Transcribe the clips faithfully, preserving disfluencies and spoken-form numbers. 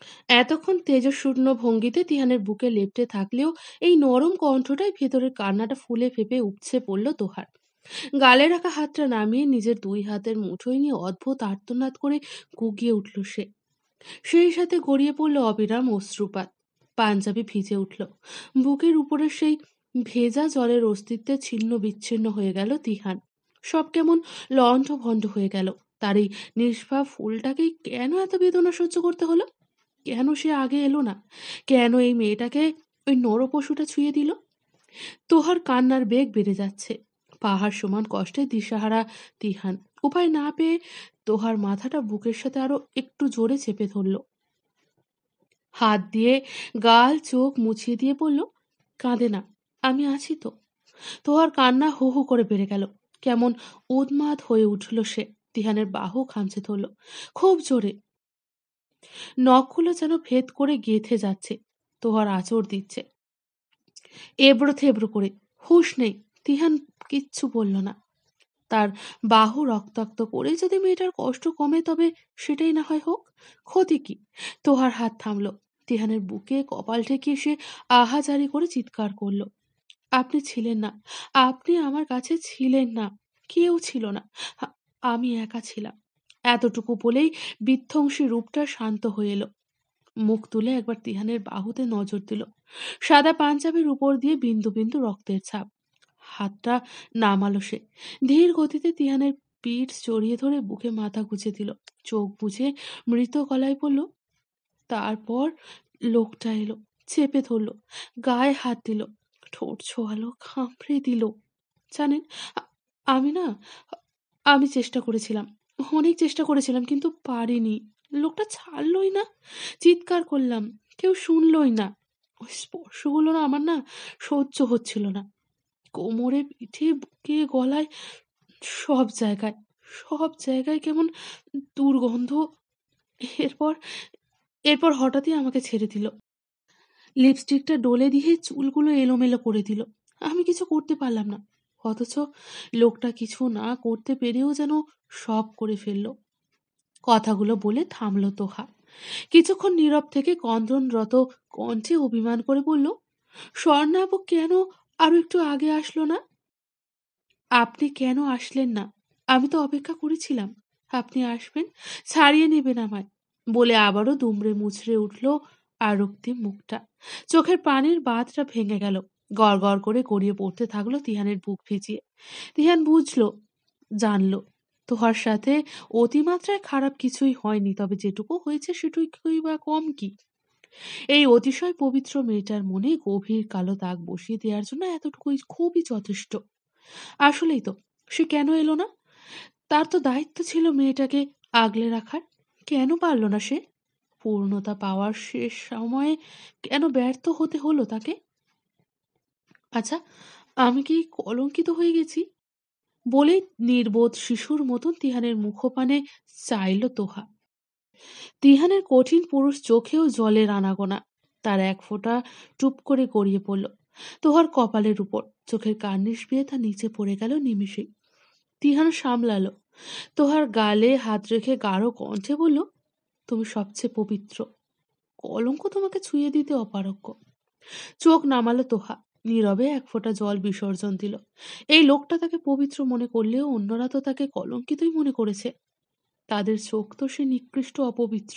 এতক্ষণ তেজশূন্য ভঙ্গিতে তিহানের বুকে লেপ্টে থাকলেও এই নরম কণ্ঠটাই ভেতরের কান্নাটা ফুলে ফেপে উপচে পড়ল তোহার। গালে রাখা হাতটা নামিয়ে নিজের দুই হাতের মুঠোয় নিয়ে অদ্ভুত আর্তনাদ করে কুঁকিয়ে উঠল সে। সেই সাথে গড়িয়ে পড়ল অবিরাম অশ্রুপাত। পাঞ্জাবি ভিজে উঠল। বুকের উপরে সেই ভেজা জলের অস্তিত্বে ছিন্ন বিচ্ছিন্ন হয়ে গেল তিহান। সব কেমন লণ্ঠ ভণ্ড হয়ে গেল। তার এই নিষ্পাপ ফুলটাকেই কেন এত বেদনা সহ্য করতে হলো? কেন সে আগে এলো না? কেন এই মেয়েটাকে ওই নরপশুটা ছুঁয়ে দিল? তোহার কান্নার বেগ বেড়ে যাচ্ছে। পাহাড় সমান কষ্টে দিশাহারা তিহান উপায় না পেয়ে তোহার মাথাটা বুকের সাথে আরো একটু জোরে চেপে ধরল। হাত দিয়ে গাল চোখ মুছিয়ে দিয়ে বলল, কাঁদে না, আমি আছি তো। তোহার কান্না হু হু করে বেড়ে গেল। কেমন উন্মাদ হয়ে উঠল সে। তিহানের বাহু খামচে ধরল খুব জোরে। নখগুলো যেন ভেদ করে গেঁথে যাচ্ছে। তোহার আঁচড় দিচ্ছে এবড়ো থেবড়ো করে। হুঁশ নেই। তিহান কিচ্ছু বলল না। তার বাহু রক্তাক্ত করে যদি মেয়েটার কষ্ট কমে তবে সেটাই না হয় হোক। ক্ষতি কি? তোহার হাত থামল। তিহানের বুকে কপাল ঠেকিয়ে সে আহাজারি করে চিৎকার করল, আপনি ছিলেন না, আপনি আমার কাছে ছিলেন না, কেউ ছিল না, আ- আমি একা ছিলাম। এতটুকু বলেই বিধ্বংসী রূপটা শান্ত হয়ে এলো। মুখ তুলে একবার তিহানের বাহুতে নজর দিল। সাদা পাঞ্জাবির উপর দিয়ে বিন্দু বিন্দু রক্তের ছাপ। হাতটা নামালো সে। ধীর গতিতে তিহানের পিঠ জড়িয়ে ধরে বুকে মাথা গুজে দিল। চোখ বুজে মৃত গলায় বলল, তারপর লোকটা এলো, চেপে ধরলো, গায়ে হাত দিল, ঠোঁট ছোঁয়ালো, খামড়ে দিল। জানেন, আ- আমি না, আমি চেষ্টা করেছিলাম, অনেক চেষ্টা করেছিলাম, কিন্তু পারিনি। লোকটা ছাড়লই না। চিৎকার করলাম, কেউ শুনলই না। ওই স্পর্শগুলো না আমার না সহ্য হচ্ছিল না। কোমরে, পিঠে, বুকে, গলায়, সব জায়গায়, সব জায়গায় কেমন দুর্গন্ধ। এরপর এরপর হঠাৎই আমাকে ছেড়ে দিল। লিপস্টিকটা ডলে দিয়ে চুলগুলো এলোমেলো করে দিল। আমি কিছু করতে পারলাম না। অথচ লোকটা কিছু না করতে পেরেও যেন সব করে ফেলল। কথাগুলো বলে থামলো তোহা। কিছুক্ষণ নীরব থেকে ক্রন্দনরত কণ্ঠে অভিমান করে বলল, স্বর্ণাবু কেন আরো একটু আগে আসলো না? আপনি কেন আসলেন না? আমি তো অপেক্ষা করেছিলাম আপনি আসবেন, ছাড়িয়ে নেবেন আমায়। বলে আবারও দুমড়ে মুচড়ে উঠল আরক্তিম মুখটা। চোখের পানির বাঁধটা ভেঙে গেল। গড় গড় করে গড়িয়ে পড়তে থাকলো তিহানের বুক ভিজিয়ে। তিহান বুঝলো, জানলো, তোহার সাথে অতিমাত্রায় খারাপ কিছুই হয়নি, তবে যেটুকু হয়েছে সেটুকুই বা কম কি? এই অতিশয় পবিত্র মেয়েটার মনে গভীর কালো দাগ বসিয়ে দেওয়ার জন্য এতটুকুই খুবই যথেষ্ট। আসলেই তো, সে কেন এলো না? তার তো দায়িত্ব ছিল মেয়েটাকে আগলে রাখার। কেন পারল না সে? পূর্ণতা পাওয়ার শেষ সময়ে কেন ব্যর্থ হতে হলো তাকে? আচ্ছা, আমি কি কলঙ্কিত হয়ে গেছি? বলেই নির্বোধ শিশুর মতন তিহানের মুখপানে চাইল তোহা। তিহানের কঠিন পুরুষ চোখেও জলের আনাগোনা। তার এক ফোঁটা টুপ করে গড়িয়ে পড়ল তোহার কপালের উপর। চোখের কার্নিশ বেয়ে তা নিচে পড়ে গেল নিমিষেই। তিহান সামলালো। তোহার গালে হাত রেখে গাঢ় কণ্ঠে বলল, তুমি সবচেয়ে পবিত্র। কলঙ্ক তোমাকে ছুঁয়ে দিতে অপারগ্য। চোখ নামালো তোহা। নীরবে এক ফোঁটা জল বিসর্জন দিল। এই লোকটা তাকে পবিত্র মনে করলেও অন্যরা তো তাকে কলঙ্কিতই মনে করেছে। তাদের চোখ তো সে নিকৃষ্ট, অপবিত্র।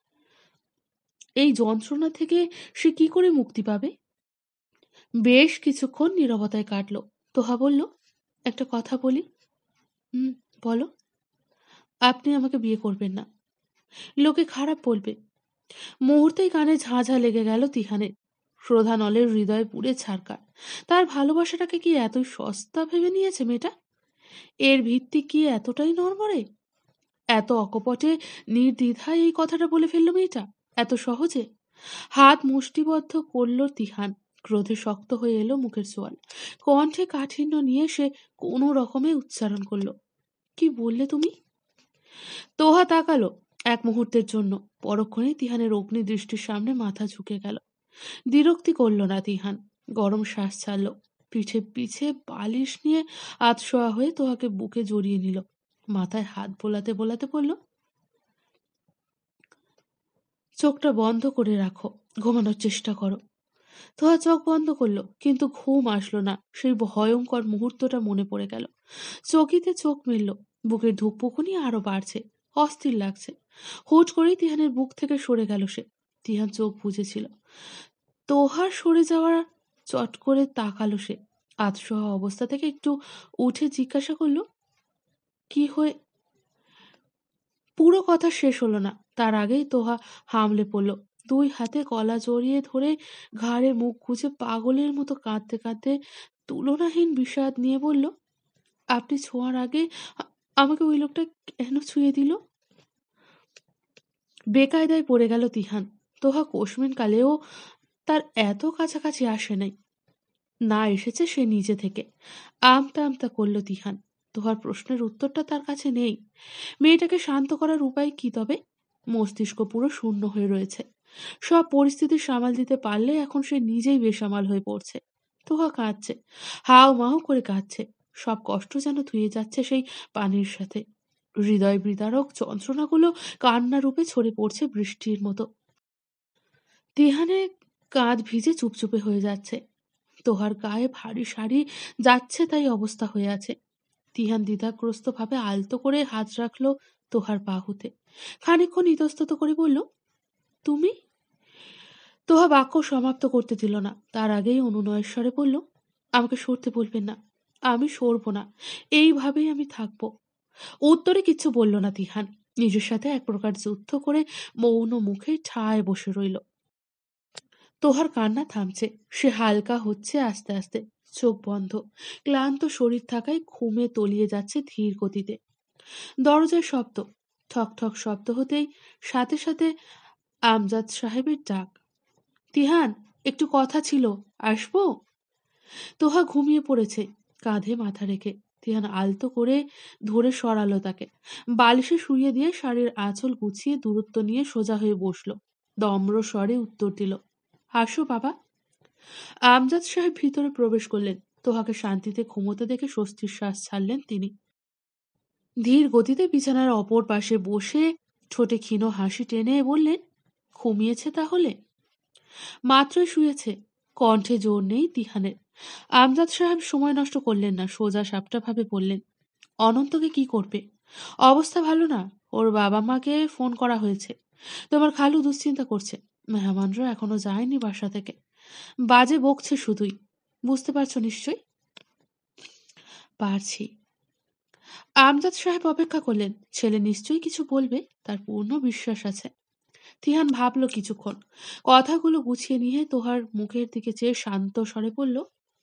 এই যন্ত্রণা থেকে সে কি করে মুক্তি পাবে? বেশ কিছুক্ষণ নীরবতায় কাটল। তোহা বলল, একটা কথা বলি। হুম, বলো। আপনি আমাকে বিয়ে করবেন না। লোকে খারাপ বলবে। মুহূর্তেই কানে ঝাঁঝা লেগে গেল তিহানের। ক্রোধানলের হৃদয় পুড়ে ছারকার। তার ভালোবাসাটাকে কি এতই সস্তা ভেবে নিয়েছে মেয়েটা? এর ভিত্তি কি এতটাই নড়বড়ে? এত অকপটে নির্দ্বিধায় এই কথাটা বলে ফেলল মেয়েটা, এত সহজে? হাত মুষ্টিবদ্ধ করল তিহান। ক্রোধে শক্ত হয়ে এলো মুখের চোয়াল। কণ্ঠে কাঠিন্য নিয়ে সে কোনো রকমে উচ্চারণ করলো, কি বললে তুমি? তোহা তাকালো এক মুহূর্তের জন্য। পরক্ষণেই তিহানের অগ্নি দৃষ্টির সামনে মাথা ঝুঁকে গেল। দ্বিরুক্তি করল না তিহান। গরম শ্বাস ছাড়ল। পিঠে পিছে বালিশ নিয়ে আতশোয়া হয়ে তোহাকে বুকে জড়িয়ে নিল। মাথায় হাত বোলাতে বোলাতে বলল, চোখটা বন্ধ করে রাখো, ঘুমানোর চেষ্টা করো। তোহা চোখ বন্ধ করলো, কিন্তু ঘুম আসলো না। সেই ভয়ঙ্কর মুহূর্তটা মনে পড়ে গেল। চকিতে চোখ মেলল, বুকের ধুকপুকুনি আরো বাড়ছে, অস্থির লাগছে। হুট করেই তিহানের বুক থেকে সরে গেল সে। তিহান চোখ বুজেছিল। তোহার সরে যাওয়ার চট করে তাকালো সে। আতশোয়া অবস্থা থেকে একটু উঠে জিজ্ঞাসা করলো, কি হয়ে? পুরো কথা শেষ হলো না, তার আগেই তোহা হামলে পড়ল। দুই হাতে গলা জড়িয়ে ধরে ঘাড়ে মুখ গুজে পাগলের মতো কাঁদতে কাঁদতে তুলনাহীন বিষাদ নিয়ে বলল, আপনি ছোঁয়ার আগে আ- আমাকে ওই লোকটা কেন ছুঁয়ে দিল? বেকায়দায় পড়ে গেল তিহান। তোহা কোশমিন কালেও তার এত কাছাকাছি আসে নাই। না, এসেছে সে নিজে থেকে। আমতা আমতা করল তিহান। তোহার প্রশ্নের উত্তরটা তার কাছে নেই। মেয়েটাকে শান্ত করার উপায় কি তবে? মস্তিষ্ক পুরো শূন্য হয়ে রয়েছে। সব পরিস্থিতি সামাল দিতে পারলে এখন সে নিজেই বেসামাল হয়ে পড়ছে। তোহা কাঁদছে, হাউ মাউ করে কাঁদছে। সব কষ্ট যেন ধুয়ে যাচ্ছে সেই পানির সাথে। হৃদয় বিদারক যন্ত্রণাগুলো কান্না রূপে ছড়ে পড়ছে বৃষ্টির মতো। তিহানের কাঁধ ভিজে চুপচুপে হয়ে যাচ্ছে। তোহার গায়ে ভারী শাড়ি যাচ্ছে তাই অবস্থা হয়ে আছে। তিহান দ্বিধাগ্রস্ত ভাবে আলতো করে হাত রাখলো তোহার বাহুতে। খানিকক্ষণ ইতস্তত করে বলল, তুমি? তোহা বাক্য সমাপ্ত করতে দিল না, তার আগেই অনুনয়ের স্বরে বলল, আমাকে সরতে বলবেন না, আমি সরব না, এইভাবেই আমি থাকব। উত্তরে কিছু বলল না তিহান। নিজের সাথে এক প্রকার যুদ্ধ করে মৌন মুখে ঠায় বসে রইল। তোহার কান্না থামছে, সে হালকা হচ্ছে আস্তে আস্তে। চোখ বন্ধ, ক্লান্ত শরীর থাকায় ঘুমে তলিয়ে যাচ্ছে ধীর গতিতে। দরজার শব্দ, ঠক ঠক শব্দ হতেই সাথে সাথে আমজাদ সাহেবের ডাক। তিহান, একটু কথা ছিল, আসবো? তোহা ঘুমিয়ে পড়েছে, কাঁধে মাথা রেখে। তিহান আলতো করে ধরে সরালো তাকে। বালিশে শুইয়ে দিয়ে শাড়ির আঁচল গুছিয়ে দূরত্ব নিয়ে সোজা হয়ে বসলো। নম্র স্বরে উত্তর দিল, আসো বাবা। আমজাদ সাহেব ভিতরে প্রবেশ করলেন। তোহাকে শান্তিতে ঘুমোতে দেখে স্বস্তির শ্বাস ছাড়লেন তিনি। ধীর গতিতে বিছানার অপর পাশে বসে ঠোঁটে ক্ষীণ হাসি টেনে বললেন, ঘুমিয়েছে তাহলে? মাত্রই শুয়েছে। কণ্ঠে জোর নেই তিহানের। আমজাদ সাহেব সময় নষ্ট করলেন না, সোজা সাপটা ভাবে বললেন, অনন্তকে কি করবে? অবস্থা ভালো না, ওর বাবা মাকে ফোন করা হয়েছে। তোমার খালু দুশ্চিন্তা করছে। মেহমানরা এখনো যায়নি বাসা থেকে। বাজে বকছে শুধুই। বুঝতে পারছো নিশ্চয়ই? পারছি। আমজাদ সাহেব অপেক্ষা করলেন। ছেলে নিশ্চয়ই কিছু বলবে, তার পূর্ণ বিশ্বাস আছে। তিহান ভাবল কিছুক্ষণ। কথাগুলো গুছিয়ে নিয়ে তোহার মুখের দিকে চেয়ে শান্ত স্বরে বলল,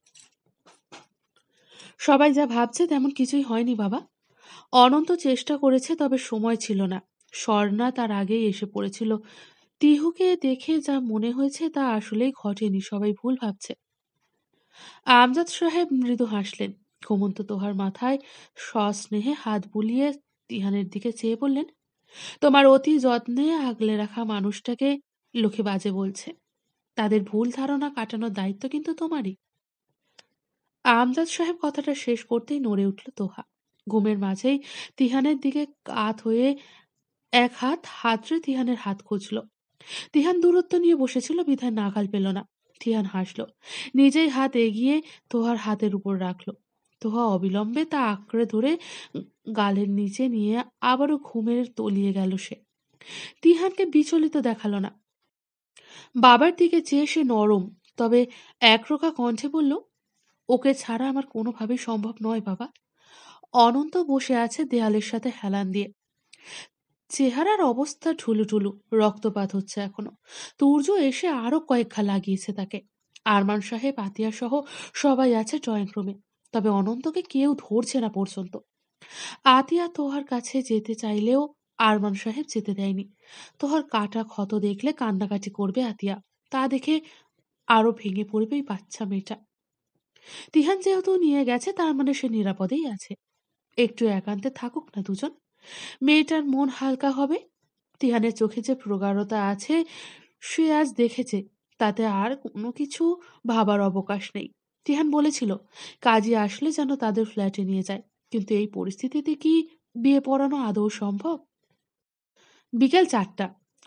সবাই যা ভাবছে তেমন কিছুই হয়নি বাবা। অনন্ত চেষ্টা করেছে, তবে সময় ছিল না। স্বর্ণা তার আগেই এসে পড়েছিল। তিহুকে দেখে যা মনে হয়েছে তা আসলেই ঘটেনি, সবাই ভুল ভাবছে। আমজাদ সাহেব মৃদু হাসলেন। ঘুমন্ত তোহার মাথায় সস্নেহে হাত বুলিয়ে তিহানের দিকে চেয়ে বললেন, তোমার অতি যত্নে আগলে রাখা মানুষটাকে লোকে বাজে বলছে। তাদের ভুল ধারণা কাটানোর দায়িত্ব কিন্তু তোমারই। আমজাদ সাহেব কথাটা শেষ করতেই নড়ে উঠল তোহা। ঘুমের মাঝেই তিহানের দিকে কাত হয়ে এক হাত হাতড়ে তিহানের হাত খুঁজল। তিহান দূরত্ব নিয়ে বসেছিল বিধায় নাগাল পেল না। তিহান হাসল, নিজেই হাত এগিয়ে তোহার হাতের উপর রাখল। তোহা অবিলম্বে তা আঁকড়ে ধরে গালের নিচে নিয়ে আবারও ঘুমের তলিয়ে গেল সে। তিহানকে বিচলিত দেখালো না। বাবার দিকে চেয়ে সে নরম তবে একরোখা কণ্ঠে বলল, ওকে ছাড়া আমার কোনোভাবেই সম্ভব নয় বাবা। অনন্ত বসে আছে দেয়ালের সাথে হেলান দিয়ে। চেহারার অবস্থা ঠুলুঠুলু, রক্তপাত হচ্ছে এখনো। তুর্য এসে আরো কয়েক ঘা লাগিয়েছে তাকে। আরমান সাহেব, আতিয়া সহ সবাই আছে ড্রয়িং রুমে, তবে অনন্তকে কেউ ধরছে না পর্যন্ত। আতিয়া তোহার কাছে যেতে চাইলেও আরমান সাহেব যেতে দেয়নি। তোহার কাটা ক্ষত দেখলে কান্নাকাটি করবে আতিয়া, তা দেখে আরো ভেঙে পড়বে এই বাচ্চা মেয়েটা। তিহান যেহেতু নিয়ে গেছে, তার মানে সে নিরাপদেই আছে। একটু একান্তে থাকুক না দুজন, মেয়েটার মন হালকা হবে। তিহানের চোখে যে প্রগাঢ়তা আছে সে আজ দেখেছে, তাতে আর কোনো কিছু ভাবার অবকাশ নেই। তিহান বলেছিল কাজী আসলে যেন তাদের ফ্ল্যাটে নিয়ে যায়, কিন্তু এই পরিস্থিতিতে কি বিয়ে পড়ানো আদৌ সম্ভব? বিকেল চারটা।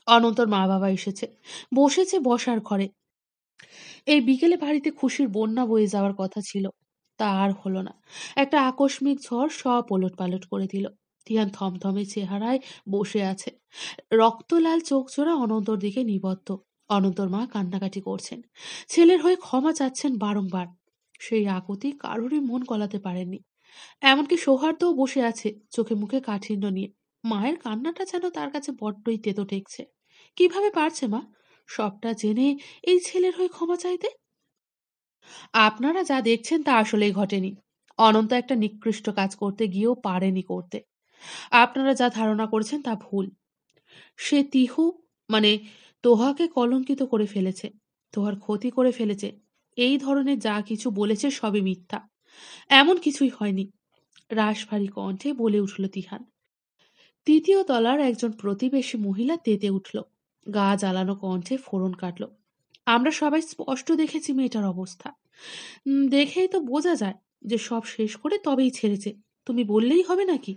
অনন্তর মা বাবা এসেছে, বসেছে বসার ঘরে। এই বিকেলে বাড়িতে খুশির বন্যা বয়ে যাওয়ার কথা ছিল, তা আর হলো না। একটা আকস্মিক ঝড় সব ওলট পালট করে দিল। তিয়ান থমথমে চেহারায় বসে আছে, রক্তলাল চোখ জোড়া অনন্তর দিকে নিবদ্ধ। অনন্তর মা কান্নাকাটি করছেন, ছেলের হয়ে ক্ষমা চাচ্ছেন বারংবার। সেই আকুতি কারোরই মন গলাতে পারেননি। এমনকি সৌহার্দ্যও বসে আছে চোখে মুখে কাঠিন্য নিয়ে। মায়ের কান্নাটা যেন তার কাছে বড্ডই তেতো ঠেকছে। কিভাবে পারছে মা সবটা জেনে এই ছেলের হয়ে ক্ষমা চাইতে? আপনারা যা দেখছেন তা আসলেই ঘটেনি। অনন্ত একটা নিকৃষ্ট কাজ করতে গিয়েও পারেনি করতে। আপনারা যা ধারণা করেছেন তা ভুল। সে তিহু, মানে তোহাকে কলঙ্কিত করে ফেলেছে, তোহার ক্ষতি করে ফেলেছে। এই ধরনের যা কিছু বলেছে সবই মিথ্যা, এমন কিছুই হয়নি। রাশভারী কণ্ঠে বলে উঠল তিহান। তৃতীয় তলার একজন প্রতিবেশী মহিলা তেতে উঠল, গা জ্বালানো কণ্ঠে ফোড়ন কাটল। আমরা সবাই স্পষ্ট দেখেছি মেয়েটার অবস্থা। উম, দেখেই তো বোঝা যায় যে সব শেষ করে তবেই ছেড়েছে। তুমি বললেই হবে নাকি?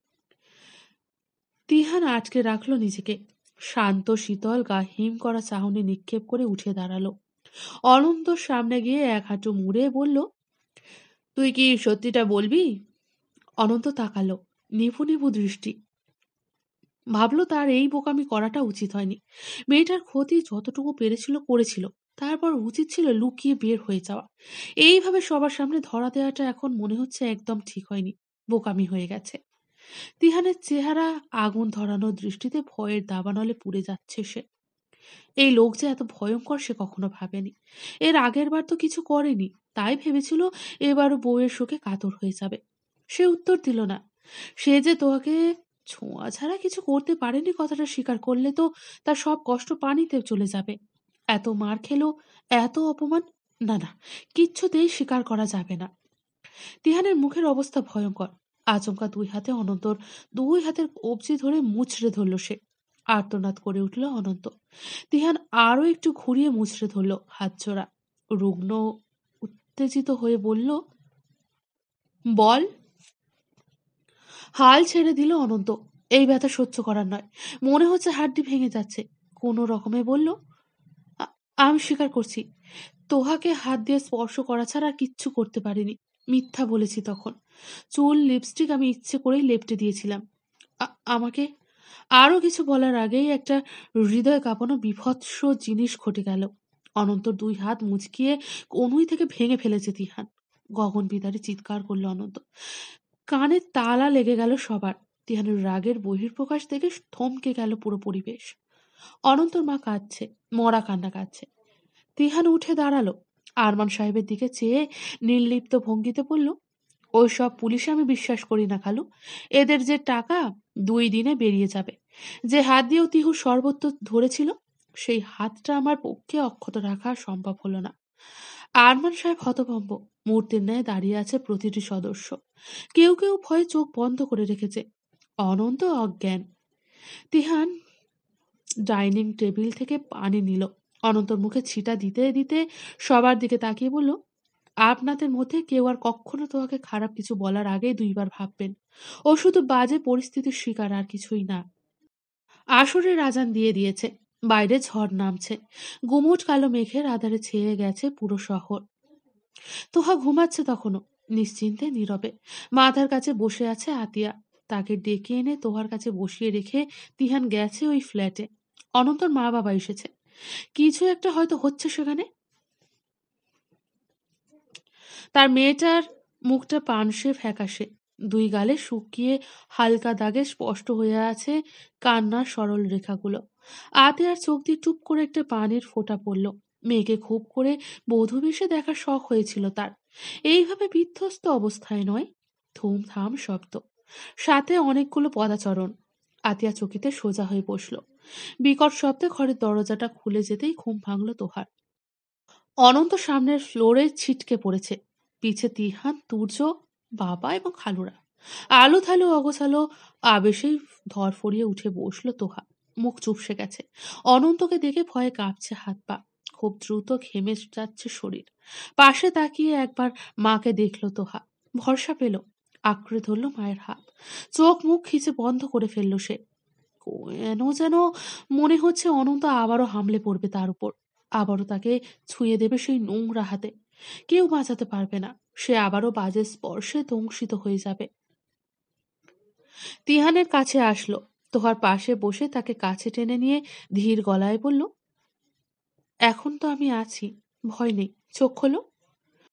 তিহান আটকে রাখলো নিজেকে। শান্ত শীতল গা হিম করা চাহনি নিক্ষেপ করে উঠে দাঁড়ালো। অনন্তর সামনে গিয়ে এক হাঁটু মুড়ে বলল, তুই কি সত্যিটা বলবি? অনন্ত তাকালো, নিভু নিভু দৃষ্টি। ভাবলো তার এই বোকামি করাটা উচিত হয়নি। মেয়েটার ক্ষতি যতটুকু পেরেছিল করেছিল, তারপর উচিত ছিল লুকিয়ে বের হয়ে যাওয়া। এইভাবে সবার সামনে ধরা দেওয়াটা এখন মনে হচ্ছে একদম ঠিক হয়নি, বোকামি হয়ে গেছে। তিহানের চেহারা আগুন ধরানো দৃষ্টিতে ভয়ের দাবানলে পুড়ে যাচ্ছে সে। এই লোক যে এত ভয়ঙ্কর সে কখনো ভাবেনি। এর আগের বার তো কিছু করেনি, তাই ভেবেছিল এবারও বউয়ের শোকে কাতর হয়ে যাবে। সে উত্তর দিল না। সে যে তোকে ছোঁয়া ছাড়া কিছু করতে পারেনি কথাটা স্বীকার করলে তো তার সব কষ্ট পানিতে চলে যাবে। এত মার খেলো, এত অপমান, না না, কিচ্ছুতেই স্বীকার করা যাবে না। তিহানের মুখের অবস্থা ভয়ঙ্কর। আচমকা দুই হাতে অনন্তর দুই হাতের কবজি ধরে মুচড়ে ধরল সে। আর্তনাদ করে উঠল অনন্ত। তিহান আরো একটু ঘুরিয়ে মুচড়ে ধরল হাত জোড়া। রুগ্ন উত্তেজিত হয়ে বলল, বল। হাল ছেড়ে দিল অনন্ত। এই ব্যথা সহ্য করার নয়, মনে হচ্ছে হাড্ডি ভেঙে যাচ্ছে। কোনো রকমে বলল, "আ- আমি স্বীকার করছি, তোহাকে হাত দিয়ে স্পর্শ করা ছাড়া আর কিচ্ছু করতে পারিনি। মিথ্যা বলেছি তখন। চুল লিপস্টিক আমি ইচ্ছে করেই লেপটে দিয়েছিলাম। আ- আমাকে আরো কিছু বলার আগেই একটা হৃদয় কাঁপানো বিভৎস জিনিস ঘটে গেল। অনন্তর দুই হাত মুচকিয়ে কনুই থেকে ভেঙে ফেলেছে তিহান। গগন বিদারী চিৎকার করলো অনন্ত। কানে তালা লেগে গেল সবার। তিহানের রাগের বহিঃপ্রকাশ দেখে থমকে গেল পুরো পরিবেশ। অনন্তর মা কাঁদছে, মরা কান্না কাঁদছে। তিহান উঠে দাঁড়ালো, আরমান সাহেবের দিকে চেয়ে নির্লিপ্ত ভঙ্গিতে বলল, ওই সব পুলিশে আমি বিশ্বাস করি না খালু। এদের যে টাকা দুই দিনে বেরিয়ে যাবে। যে হাত দিয়েও তিহু সর্বত্র ধরেছিল, সেই হাতটা আমার পক্ষে অক্ষত রাখা সম্ভব হলো না। আরমান সাহেব হতভম্ব, মূর্তির ন্যায় দাঁড়িয়ে আছে প্রতিটি সদস্য। কেউ কেউ ভয়ে চোখ বন্ধ করে রেখেছে, অনন্ত অজ্ঞান। তিহান ডাইনিং টেবিল থেকে পানি নিল, অনন্তর মুখে ছিটা দিতে দিতে সবার দিকে তাকিয়ে বলল, আপনাদের মধ্যে কেউ আর কখনো তোমাকে খারাপ কিছু বলার আগে দুইবার ভাববেন। ও শুধু বাজে পরিস্থিতির শিকার, আর কিছুই না। আসরের আজান দিয়ে দিয়েছে, বাইরে ঝড় নামছে। গুমুট কালো মেঘের আধারে ছেয়ে গেছে পুরো শহর। তোহা ঘুমাচ্ছে তখনও, নিশ্চিন্তে নীরবে। মাথার কাছে বসে আছে আতিয়া। তাকে ডেকে এনে তোহার কাছে বসিয়ে রেখে তিহান গেছে ওই ফ্ল্যাটে। অনন্তর মা বাবা এসেছে, কিছু একটা হয়তো হচ্ছে সেখানে। তার মেয়েটার মুখটা পানসে ফ্যাকাশে, দুই গালে শুকিয়ে হালকা দাগে স্পষ্ট হয়ে আছে কান্নার সরল রেখাগুলো। আতে আর চোখ দিয়ে টুপ করে একটা পানির ফোঁটা পড়ল। মেয়েকে খুব করে বধূ বেশে দেখার শখ হয়েছিল তার, এইভাবে বিধ্বস্ত অবস্থায় নয়। থুমথাম শব্দ, সাথে অনেকগুলো পদাচরণ। আতিয়া চকিতে সোজা হয়ে বসল। বিকট শব্দে ঘরের দরজাটা খুলে যেতেই ঘুম ভাঙল তোহার। অনন্ত সামনের ফ্লোরে ছিটকে পড়েছে। পিছে তিহান, তুর্য, বাবা এবং খালুরা। আলু থালু অগোছালো আবেশেই ধরফরিয়ে উঠে বসলো তোহা। মুখ চুপসে গেছে। অনন্তকে দেখে ভয়ে কাঁপছে হাত পা। খুব দ্রুত ঘেমে যাচ্ছে শরীর। পাশে তাকিয়ে একবার মাকে দেখলো তোহা, ভরসা পেল। আঁকড়ে ধরল মায়ের হাত। চোখ মুখ খিচে বন্ধ করে ফেলল সে। কেন যেন মনে হচ্ছে অনন্ত আবারও হামলে পড়বে তার উপর। আবারও তাকে ছুঁয়ে দেবে সেই নোংরা হাতে। কেউ বাঁচাতে পারবে না। সে আবারও বাজে স্পর্শে দংশিত হয়ে যাবে। তিহানের কাছে আসলো। তোহার পাশে বসে তাকে কাছে টেনে নিয়ে ধীর গলায় বলল, "এখন তো আমি আছি। ভয় নেই। চোখ খোলো।"